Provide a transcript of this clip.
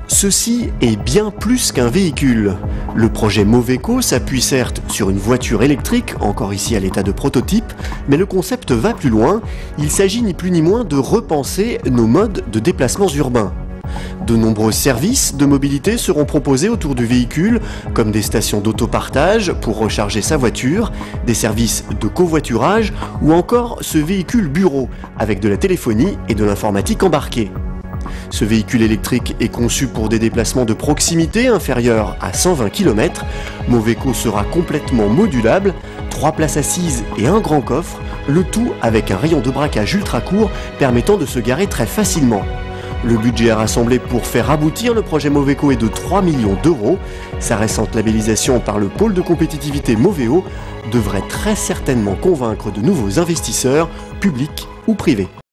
Ceci est bien plus qu'un véhicule. Le projet Moveco s'appuie certes sur une voiture électrique, encore ici à l'état de prototype, mais le concept va plus loin. Il s'agit ni plus ni moins de repenser nos modes de déplacements urbains. De nombreux services de mobilité seront proposés autour du véhicule, comme des stations d'autopartage pour recharger sa voiture, des services de covoiturage ou encore ce véhicule bureau avec de la téléphonie et de l'informatique embarquée. Ce véhicule électrique est conçu pour des déplacements de proximité inférieurs à 120 km. Moveco sera complètement modulable, 3 places assises et un grand coffre, le tout avec un rayon de braquage ultra court permettant de se garer très facilement. Le budget rassemblé pour faire aboutir le projet Moveco est de 3 millions d'euros. Sa récente labellisation par le pôle de compétitivité Moveo devrait très certainement convaincre de nouveaux investisseurs, publics ou privés.